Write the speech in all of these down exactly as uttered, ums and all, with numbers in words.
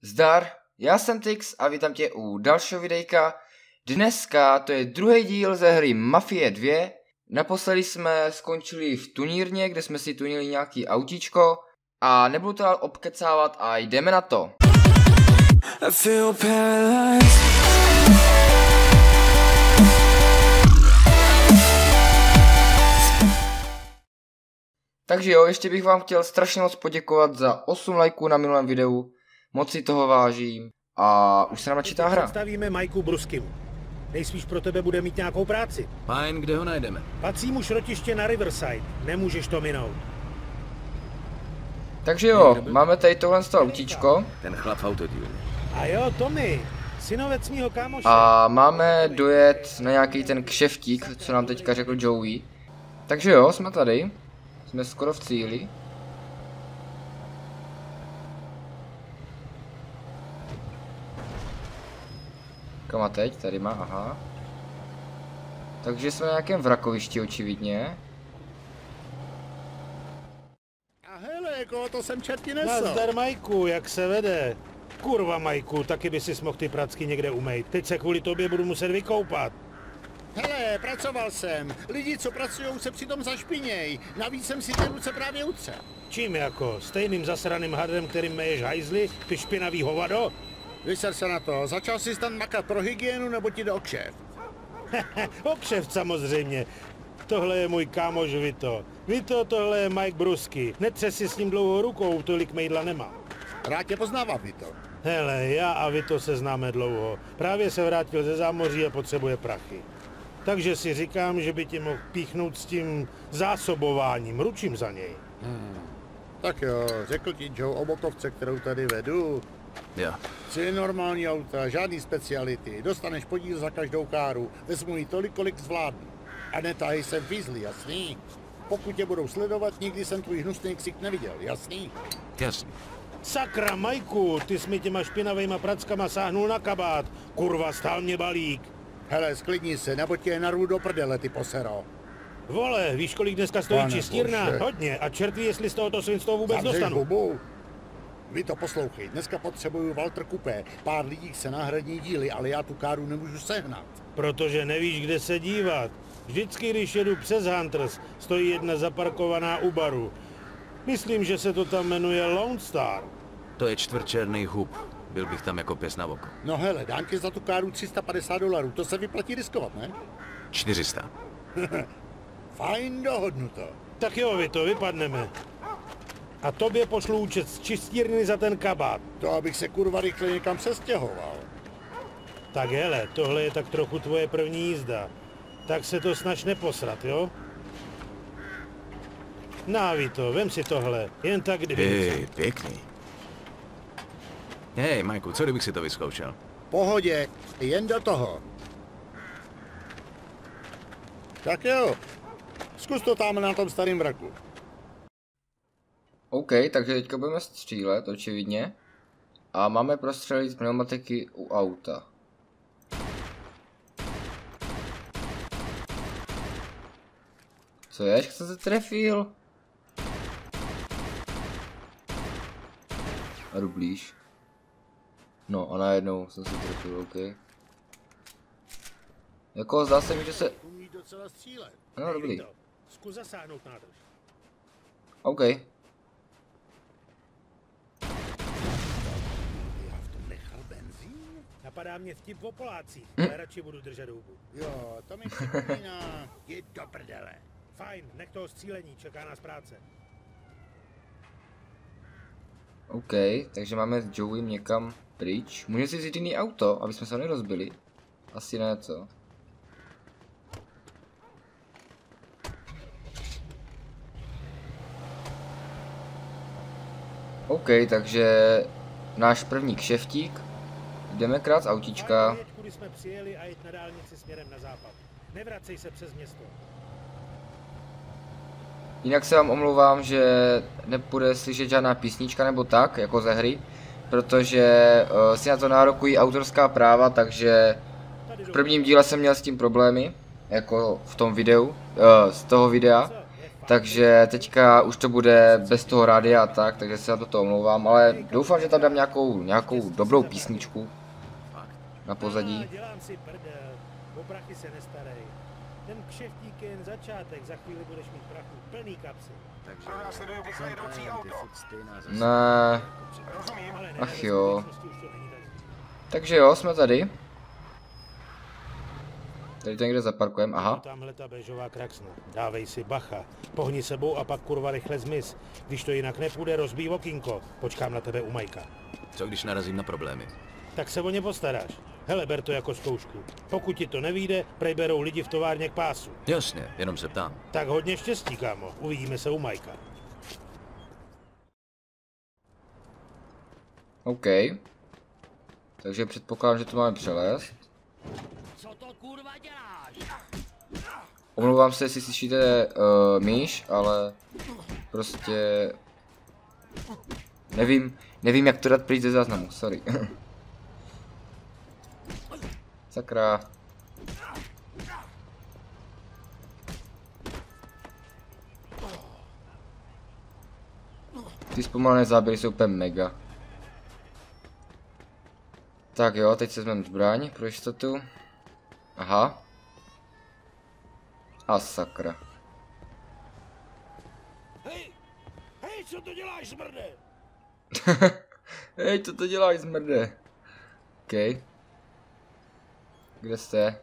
Zdar, já jsem Tix a vítám tě u dalšího videjka. Dneska to je druhý díl ze hry Mafie dva. Naposledy jsme skončili v tunírně, kde jsme si tunili nějaký autíčko. A nebudu to dál obkecávat a jdeme na to. Takže jo, ještě bych vám chtěl strašně moc poděkovat za osm lajků na minulém videu. Moc si toho vážím a už se nám načítá hra. Představíme Majku Bruskymu. Nejspíš pro tebe bude mít nějakou práci. Fajn, kde ho najdeme? Patří mu šrotiště na Riverside. Nemůžeš to minout. Takže jo, máme tady tohle z toho autíčko. Ten chlap v autodílu. A jo, Tommy, synovec mýho kámoše. A máme dojet na nějaký ten kšeftík, co nám teďka řekl Joey. Takže jo, jsme tady. Jsme skoro v cíli. Kam a teď? Tady má, aha. Takže jsme na nějakém vrakovišti očividně. A hele, koho to sem čerti nesl? Nazdar, Majku, jak se vede? Kurva, Majku, taky by si mohl ty pracky někde umejt. Teď se kvůli tobě budu muset vykoupat. Hele, pracoval jsem. Lidi, co pracujou, se přitom zašpiněj. Navíc jsem si ty ruce právě utřel. Čím jako? Stejným zasraným hardem, kterým meješ hajzly, ty špinavý hovado? Vyser se na to. Začal jsi tam makat pro hygienu, nebo ti jde o kšeft? O kšeft samozřejmě. Tohle je můj kámoš Vito. Vito, tohle je Mike Brusky. Netřes si s ním dlouhou rukou, tolik mejdla nemá. Rád tě poznávám, Vito. Hele, já a Vito se známe dlouho. Právě se vrátil ze zámoří a potřebuje prachy. Takže si říkám, že by ti mohl píchnout s tím zásobováním. Ručím za něj. Hmm. Tak jo, řekl ti Joe o motovce, kterou tady vedu. Jo. Chci normální auta, žádný speciality. Dostaneš podíl za každou káru. Vezmu jí tolik, kolik zvládnu. A netahej se Weasley, jasný? Pokud tě budou sledovat, nikdy jsem tvůj hnusný ksik neviděl, jasný? Jasný. Sakra, Majku, ty jsi mi těma špinavejma prackama sáhnul na kabát. Kurva, stál mě balík. Hele, sklidni se, nebo tě narvu do prdele, ty posero. Vole, víš, kolik dneska stojí Pane čistírna? bože. Hodně. A čert ví, jestli z tohoto svinstva vůbec Zavřeš dostanu. hubu. Vy to poslouchej, dneska potřebuju Walter Coupé. Pár lidí se náhradní díly, ale já tu káru nemůžu sehnat. Protože nevíš, kde se dívat. Vždycky, když jedu přes Hunters, stojí jedna zaparkovaná u baru. Myslím, že se to tam jmenuje Lone Star. To je čtvrtčerný hub. Byl bych tam jako pes na oko. No hele, dám ti za tu káru tři sta padesát dolarů, to se vyplatí riskovat, ne? čtyři sta. Fajn, dohodnuto. Tak jo, vy to vypadneme. A tobě pošlu účet z čistírny za ten kabát. To abych se kurva rychle někam přestěhoval. Tak hele, tohle je tak trochu tvoje první jízda. Tak se to snaž neposrat, jo? Náví to, vem si tohle, jen tak kdyby. Hej, pěkný. Hej, Majku, co kdybych si to vyzkoušel? Pohodě, jen do toho. Tak jo, zkus to tam na tom starém vraku. OK, takže teďka budeme střílet, očividně. A máme prostřelit pneumatiky u auta. Co je, že jsem se trefil? A jdu blíž. No a najednou jsem se trefil, OK. Jako zdá se mi, že se... Umí docela střílet. No dobrý. Zkus zasáhnout nádrž. OK. Já v tom nechal benzín? Napadá mě vtip o Polácích, ale radši budu držet hubu. Jo, to mi připomíná. Jdi do prdele. Fajn, nech toho střílení, čeká nás práce. OK, takže máme s Joeym někam pryč. Můžeme si vzít jiný auto, aby jsme se nerozbili. Asi ne, co? OK, takže náš první kšeftík. Jdeme krát z autíčka. Jeď, kudy jsme přijeli a jeď na dálnici směrem na západ. Nevracej se přes město. Jinak se vám omlouvám, že nepůjde slyšet žádná písnička nebo tak, jako ze hry, protože uh, si na to nárokují autorská práva, takže v prvním díle jsem měl s tím problémy, jako v tom videu, uh, z toho videa. Takže teďka už to bude bez toho rádia a tak, takže se na to omlouvám, ale doufám, že tam dám nějakou, nějakou dobrou písničku na pozadí. Dělám si prdel, o prachy se nestarej. Ten kšeftík je jen začátek, za chvíli budeš mít prachu plný kapsy. Ne. Ach jo. Takže jo, jsme tady. Tady to někde zaparkujeme, aha. Tamhle ta bežová kraksna. Dávej si bacha. Pohni sebou a pak kurva rychle zmiz. Když to jinak nepůjde, rozbij okýnko. Počkám na tebe u Majka. Co když narazím na problémy? Tak se o ně postaráš. Hele, ber to jako zkoušku. Pokud ti to nevyjde, prej berou lidi v továrně k pásu. Jasně, jenom se ptám. Tak hodně štěstí, kámo. Uvidíme se u Majka. OK. Takže předpokládám, že to máme přelézt. Co to kurva děláš? Omlouvám se, jestli slyšíte uh, myš, ale prostě nevím, nevím jak to dát pryč ze záznamu, sorry. Sakra. Ty zpomalené záběry jsou úplně mega. Tak jo, teď se vezmeme zbraň pro jistotu. Aha. A sakra. Hej! Hej, co to děláš, smrde? Hej, co to děláš, smrde? OK. Kde jste?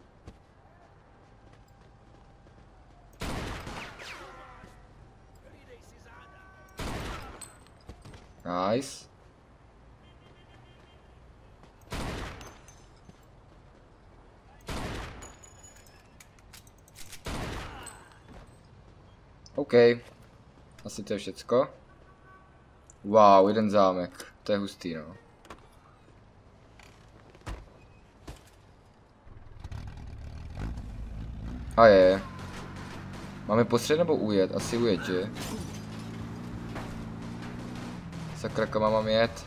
Nice. OK. Asi to je všecko. Wow, jeden zámek. To je hustý, no. A je. Máme postřed nebo ujet? Asi ujet, že? Sakra, kam mám jet?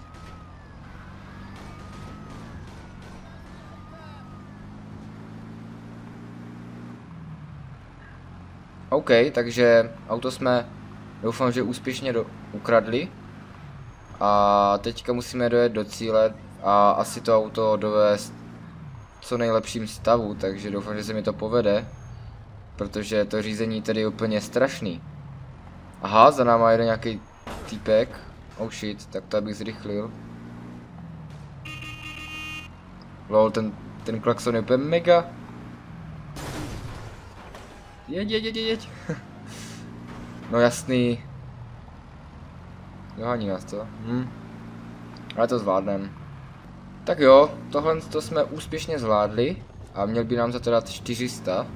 OK, takže auto jsme, doufám, že úspěšně do, ukradli. A teďka musíme dojet do cíle a asi to auto dovést v co nejlepším stavu, takže doufám, že se mi to povede. Protože to řízení tady je úplně strašný. Aha, za náma jede nějaký týpek. Oh shit, tak to bych zrychlil. Lol, ten, ten klakson je úplně mega. Jeď, jeď, jeď, jeď. No jasný. Dohání nás to. Hm. Ale to zvládnem. Tak jo, tohle to jsme úspěšně zvládli. A měl by nám za to dát čtyři sta.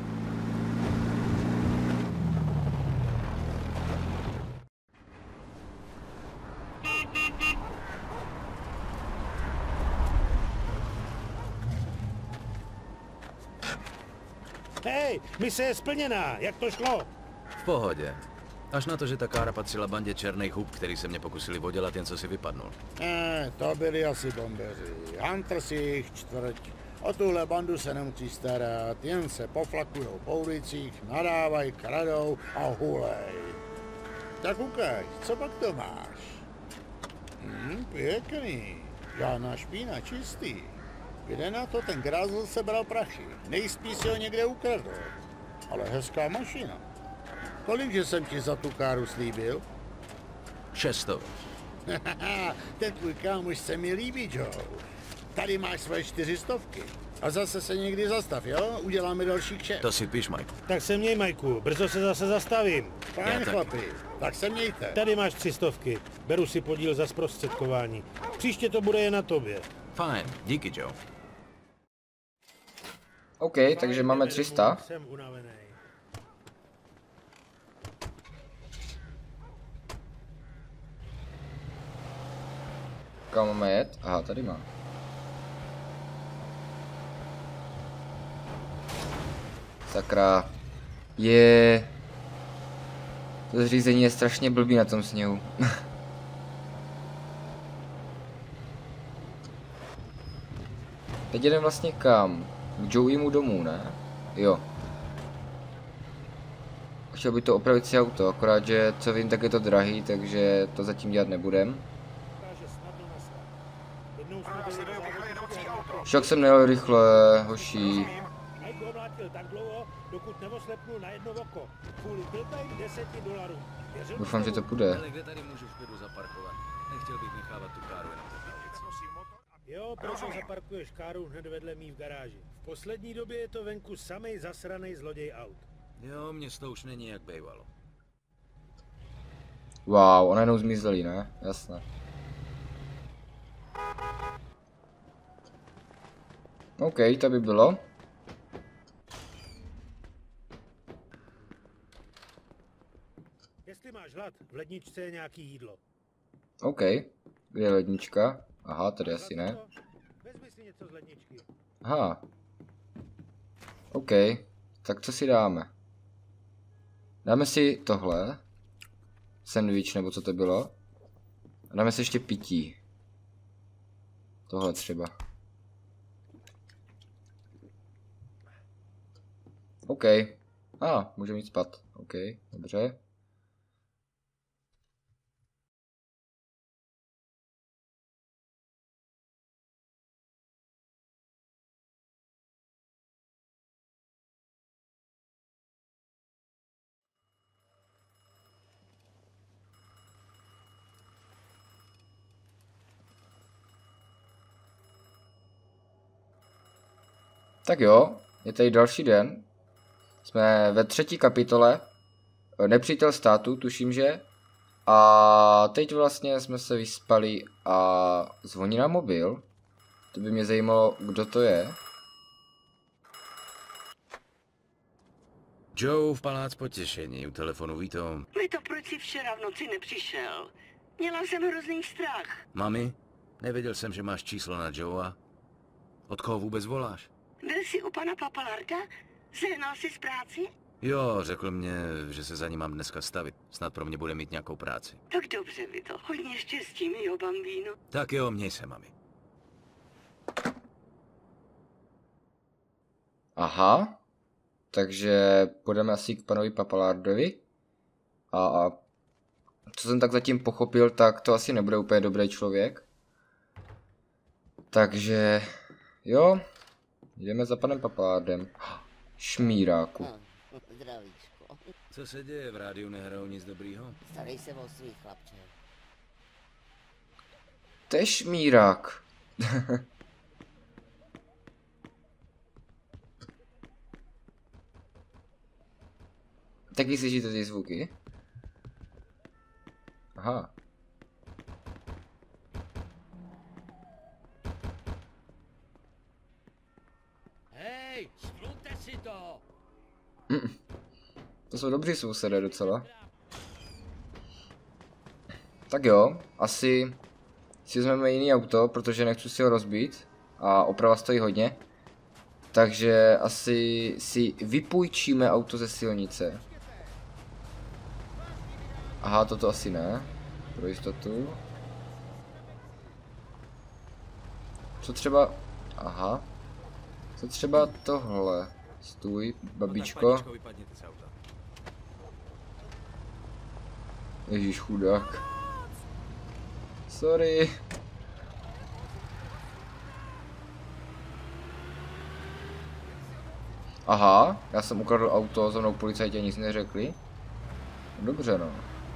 Hej, mise je splněná. Jak to šlo? V pohodě. Až na to, že ta kára patřila bandě černých hub, který se mě pokusili odělat, jen co si vypadnul. Ne, to byli asi bombeři. Hunter si jich čtvrť. O tuhle bandu se nemusí starat, jen se poflakujou po ulicích, nadávají, kradou a hulej. Tak ukaž, co pak to máš? Hm, pěkný. Žádná špína, čistý. Kde na to ten grázl sebral prachy? Nejspíš si ho někde ukradl. Ale hezká mašina. Kolikže jsem ti za tu káru slíbil? Šesto. Ten tvůj kámoš se mi líbí, Joe. Tady máš svoje čtyřistovky. A zase se někdy zastav, jo? Uděláme další kšeft. To si píš, Mike. Tak se měj, Majku. Brzo se zase zastavím. Fajn, chlapi. Tak se mějte. Tady máš tři stovky. Beru si podíl za zprostředkování. Příště to bude jen na tobě. Fajn, díky, Joe. OK, takže máme tři sta. Jsem unavený. Kam máme jet? Aha, tady má. Sakra. Je. To zřízení je strašně blbý na tom sněhu. Teď jdem vlastně kam? K Joeymu domů, ne? Jo. chtěl by to opravit si auto, akorát, že co vím, tak je to drahý, takže to zatím dělat nebudem. Však jsem nejel rychle, hoší. Doufám, že to půjde. Kde tady můžu v klidu zaparkovat? Nechtěl bych nechávat tu káru jenom tak. Jo, proto zaparkuješ káru hned vedle mý v garáži. V poslední době je to venku samej zasranej zloděj aut. Jo, mě to už není jak bejvalo. Wow, ona jenom zmizelí, ne? Jasné. OK, to by bylo. Jestli máš hlad, v ledničce je nějaký jídlo. OK, kde je lednička? Aha, tady asi ne. Vezmi si něco z ledničky. Aha. OK, tak co si dáme? Dáme si tohle. Sandwich, nebo co to bylo. A dáme si ještě pití. Tohle třeba. OK. A, ah, můžeme jít spát. OK, dobře. Tak jo, je tady další den. Jsme ve třetí kapitole. Nepřítel státu, tuším, že. A teď vlastně jsme se vyspali a zvoní na mobil. To by mě zajímalo, kdo to je. Joe v palác potěšení, u telefonu ví to. Vito, proč jsi včera v noci nepřišel? Měla jsem hrozný strach. Mami, nevěděl jsem, že máš číslo na Joea. Od koho vůbec voláš? Byl jsi u pana Papalarda? Sehnal jsi z práci? Jo, řekl mě, že se za ní mám dneska stavit. Snad pro mě bude mít nějakou práci. Tak dobře, Vito. Hodně štěstí, mýho bambíno. Tak jo, měj se, mami. Aha. Takže půjdeme asi k panovi Papalardovi. A, a co jsem tak zatím pochopil, tak to asi nebude úplně dobrý člověk. Takže jo, jdeme za panem Papalardem. Šmíráku. Zdravíčko. Co se děje, v rádiu nehrajou nic dobrýho? Starej se o svých, chlapče. To je šmírák. Taky slyšíte ty zvuky? Aha. Hej, sklonte si to! Mm. To jsou dobří sousedé docela. Tak jo, asi si vezmeme jiný auto, protože nechci si ho rozbít. A oprava stojí hodně. Takže asi si vypůjčíme auto ze silnice. Aha, toto asi ne. Pro jistotu. Co třeba... Aha. Co třeba tohle? Stůj, babičko. Ježíš, chudák. Sorry. Aha, já jsem ukradl auto, za mnou policajti nic neřekli. Dobře, no.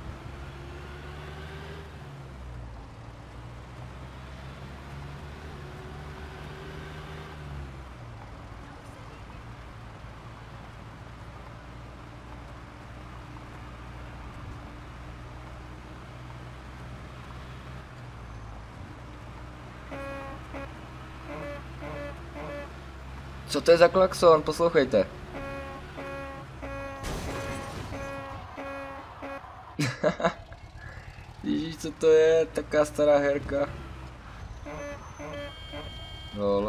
Co to je za klakson? Poslouchejte. Ježíš, co to je? Taká stará herka. Lol.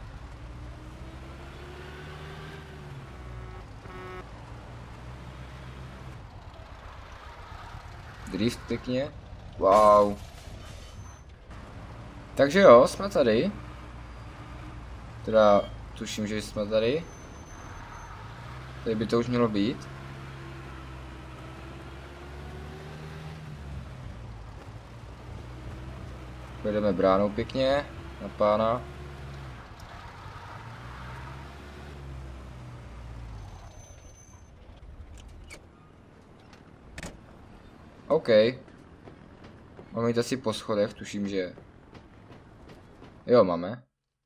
Drift pěkně. Wow. Takže jo, jsme tady. Teda tuším, že jsme tady. Tady by to už mělo být. Pojedeme bránou pěkně na pána. OK. Máme jít asi po schodech, tuším, že... Jo, máme.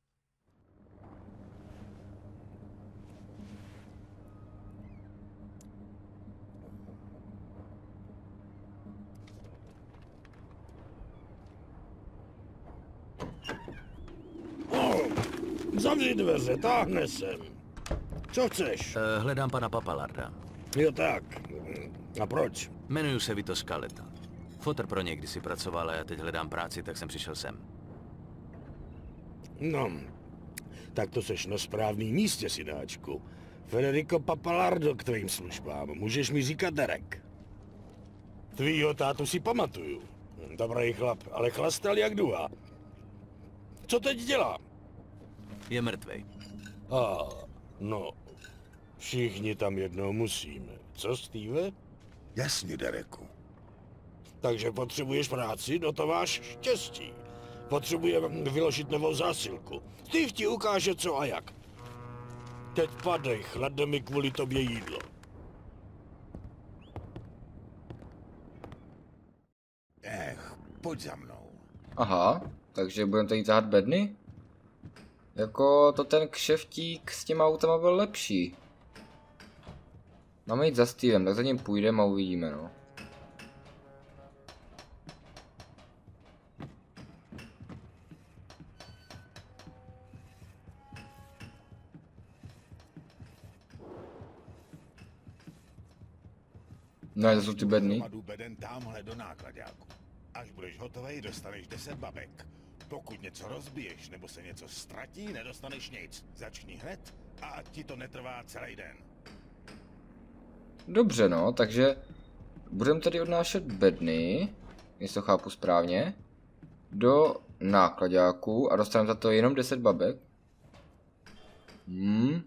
Zavři dveře, táhne sem. Co chceš? Uh, hledám pana Papalarda. Jo tak. A proč? Jmenuji se Vito Scaletta. Fotr pro něj kdysi pracoval a já teď hledám práci, tak jsem přišel sem. No, tak to seš na správným místě, synáčku. Federico Papalardo k tvým službám. Můžeš mi říkat Derek. Tvýho tátu si pamatuju. Dobrý chlap, ale chlastal jak duha. Co teď dělá? Je mrtvej. A, no, všichni tam jednou musíme. Co, Steve? Jasně, Dereku. Takže potřebuješ práci, no to máš štěstí. Potřebujeme vyložit novou zásilku. Steve ti ukáže co a jak. Teď padej, chladne mi kvůli tobě jídlo. Ech, pojď za mnou. Aha, takže budeme tady tahat bedny? Jako to ten kšeftík s těma autama byl lepší. Máme jít za Stevem, tak za ním půjdeme a uvidíme, no. No, to jsou ty bedny. Beden tamhle do nákladáku. Až budeš hotovej, dostaneš deset babek. Pokud něco rozbiješ nebo se něco ztratí, nedostaneš nic. Začni hned a ať ti to netrvá celý den. Dobře, no, takže budeme tady odnášet bedny, jestli to chápu správně, do nákladáku a dostaneme za to jenom deset babek. Hmm.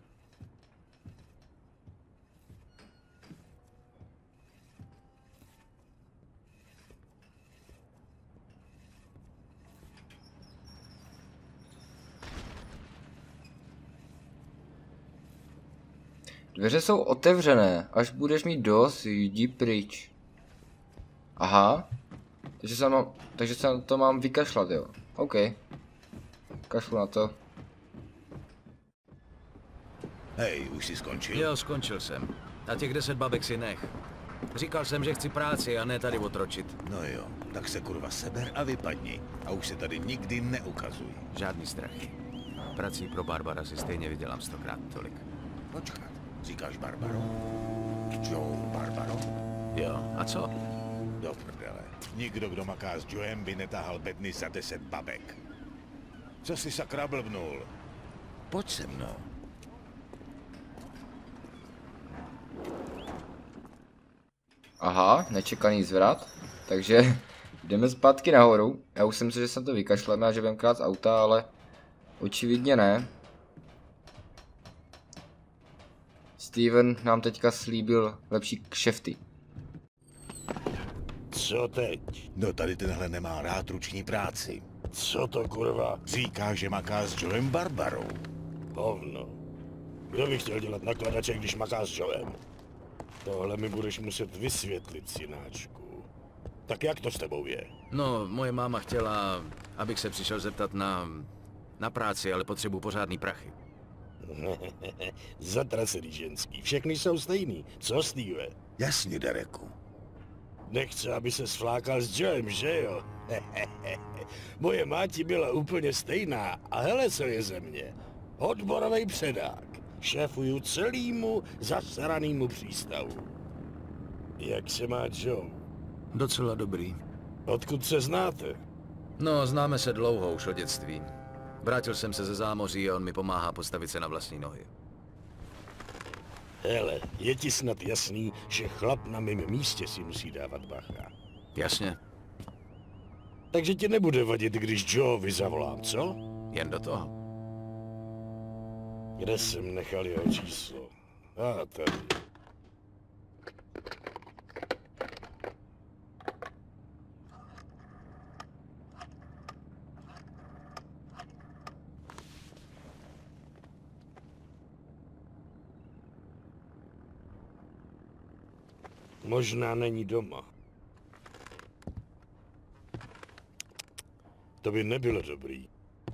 Dveře jsou otevřené, až budeš mít dost, jdi pryč. Aha. Takže se, mám, takže se na to mám vykašlat, jo. OK. Kašlu na to. Hej, už jsi skončil? Jo, skončil jsem. A těch deset babek si nech. Říkal jsem, že chci práci a ne tady otročit. No jo, tak se kurva seber a vypadni. A už se tady nikdy neukazuj. Žádný strachy. Prací pro Barbara si stejně vydělám stokrát tolik. Počkat, říkáš Barbaro? Joe Barbaro? Jo, a co? Do prdele. Nikdo, kdo maká s Joem, by netáhal bedny za deset babek. Co jsi sakra blbnul? Pojď se mnou. Aha, nečekaný zvrat. Takže jdeme zpátky nahoru. Já už jsem myslel, že jsem to vykašleme a že budeme krát z auta, ale očividně ne. Steven nám teďka slíbil lepší kšefty. Co teď? No tady tenhle nemá rád ruční práci. Co to kurva? Říká, že maká s Joem Barbarou. Hovno. Kdo by chtěl dělat nakladače, když maká s Joem? Tohle mi budeš muset vysvětlit, synáčku. Tak jak to s tebou je? No, moje máma chtěla, abych se přišel zeptat na, na práci, ale potřebuji pořádný prachy. Zatracený ženský, všechny jsou stejný. Co, Steve? Jasně, Dereku. Nechce, aby se svlákal s Joem, že jo? Moje máti byla úplně stejná a hele, co je ze mě. Odborovej předák. Šéfuju celýmu zasranému přístavu. Jak se má Joe? Docela dobrý. Odkud se znáte? No, známe se dlouho, už od dětství. Vrátil jsem se ze zámoří a on mi pomáhá postavit se na vlastní nohy. Hele, je ti snad jasný, že chlap na mém místě si musí dávat bacha. Jasně, Takže ti nebude vadit, když Joe zavolám, co? jen do toho. Kde jsem nechal jeho číslo? A tady. Možná není doma. To by nebylo dobrý.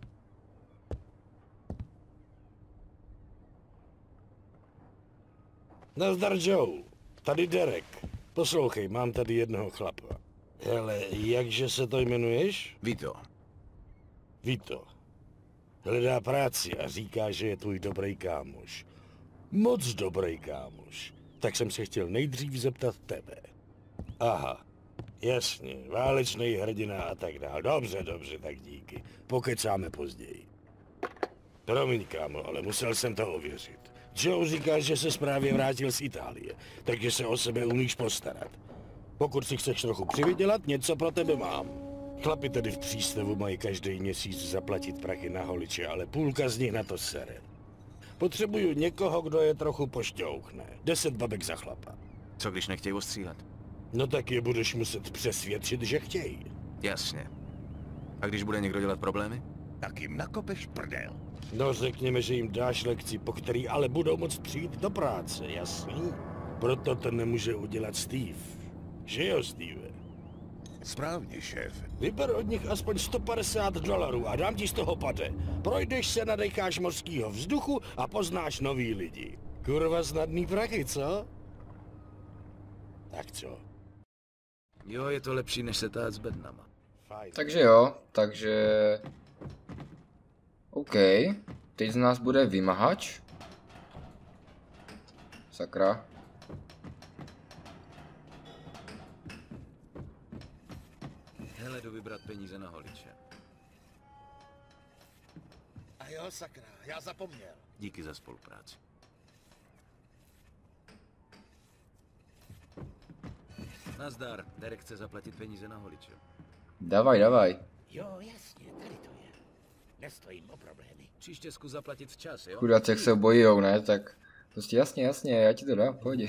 Nazdar, Joe. Tady Derek. Poslouchej, mám tady jednoho chlapa. Hele, jakže se to jmenuješ? Vito. Vito. Hledá práci a říká, že je tvůj dobrý kámoš. Moc dobrý kámoš. Tak jsem se chtěl nejdřív zeptat tebe. Aha, jasně, válečný hrdina a tak dál. Dobře, dobře, tak díky. Pokecáme později. Promiň, kámo, ale musel jsem to ověřit. Joe říká, že se právě vrátil z Itálie, takže se o sebe umíš postarat. Pokud si chceš trochu přivydělat, něco pro tebe mám. Chlapi tady v přístavu mají každý měsíc zaplatit prachy na holiče, ale půlka z nich na to sere. Potřebuju někoho, kdo je trochu pošťouchne. Deset babek za chlapa. Co když nechtějí ostříhat? No tak je budeš muset přesvědčit, že chtějí. Jasně. A když bude někdo dělat problémy? Tak jim nakopeš prdel. No řekněme, že jim dáš lekci, po který ale budou moct přijít do práce, jasný? Proto to nemůže udělat Steve. Že jo, Steve? Správně, šéfe. Vyber od nich aspoň sto padesát dolarů a dám ti z toho pade. Projdeš se, nadecháš mořskýho vzduchu a poznáš nový lidi. Kurva snadný prachy, co? Tak co? Jo, je to lepší, než se tát s bednama. Fajn. Takže jo, takže... OK. Teď z nás bude vymahač. Sakra. Hele, jdu vybrat peníze na holiče. A jo, sakra, já zapomněl. Díky za spolupráci. Nazdar, Derek chce zaplatit peníze na holiče. Davaj, davaj. Jo, jasně, tady to je. Nestojím o problémy. Příště zkus zaplatit včas, jo? Chudáci, jak se bojujou, ne? Tak prostě jasně, jasně, já ti to dám, pohodě.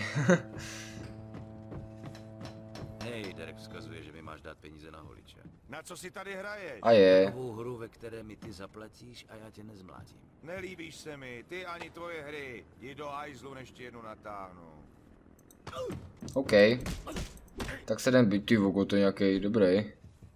Hej, Derek vzkazuje, že mi máš dát peníze na holiče. Na co si tady hraješ? A je. Takovou hru, ve které mi ty zaplatíš a já tě nezmlátím. Nelíbíš se mi, ty ani tvoje hry. Jdi do hajzlu, než ti jednu natáhnu. OK. Tak se jdem být, ty vogo, to je nějaký dobrý.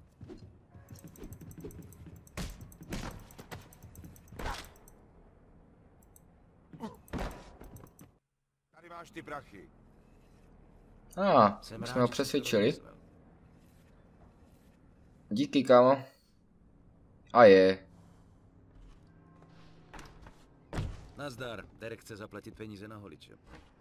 Tady máš ty prachy. A, ah, Jsem my rád, jsme ho že jsi to přesvědčili. domyslel. Díky, kámo. A je. Nazdar, Derek chce zaplatit peníze na holiče.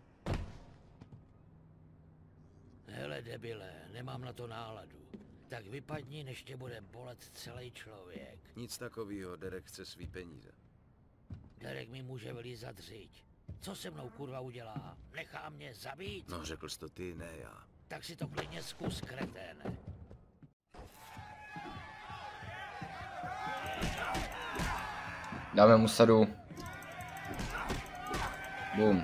Hele, debile, nemám na to náladu. Tak vypadni, než tě bude bolet celý člověk. Nic takového, Derek chce svý peníze. Derek mi může vylízat řiď. Co se mnou kurva udělá? Nechá mě zabít? No, řekl jsi to ty, ne já. Tak si to klidně zkus, kreténe. Dáme mu sadu. Bum.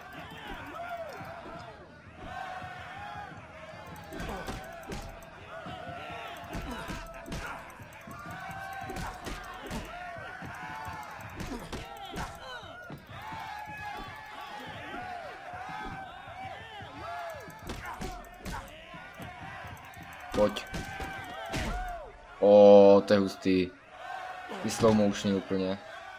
Pojď. O, to je hustý. Ty slow motiony úplně.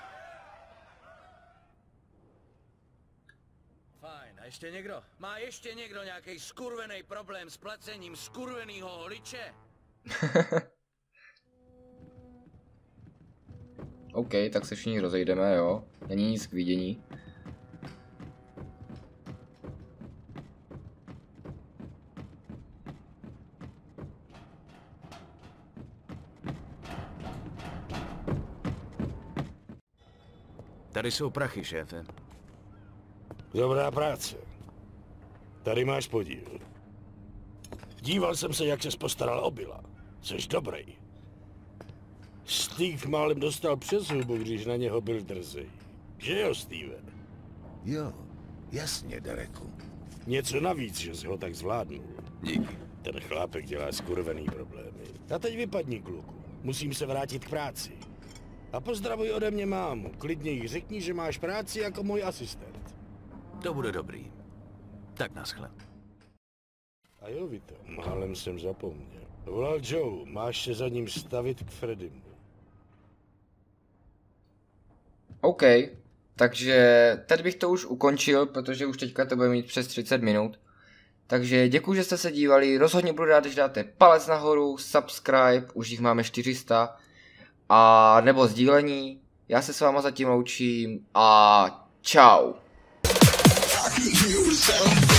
Fajn, a ještě někdo? Má ještě někdo nějaký skurvený problém s placením skurvenýho holiče? OK, tak se všichni rozejdeme, jo. Není nic k vidění. Tady jsou prachy, šéfe. Dobrá práce. Tady máš podíl. Díval jsem se, jak ses postaral o Billa. Jseš dobrý. Steve málem dostal přes hubu, když na něho byl drzej. Že jo, Steve? Jo, jasně, Dereku. Něco navíc, že jsi ho tak zvládnul. Díky. Ten chlápek dělá skurvený problémy. A teď vypadni, kluku. Musím se vrátit k práci. A pozdravuj ode mě mámu. Klidně jí řekni, že máš práci jako můj asistent. To bude dobrý. Tak naschle. A jo, Vito, málem jsem zapomněl. Volal Joe, máš se za ním stavit k Freddymu. OK, takže tady bych to už ukončil, protože už teďka to bude mít přes třicet minut. Takže děkuji, že jste se dívali, rozhodně budu rád, když dáte palec nahoru, subscribe, už jich máme čtyři sta, a nebo sdílení. Já se s váma zatím loučím a čau.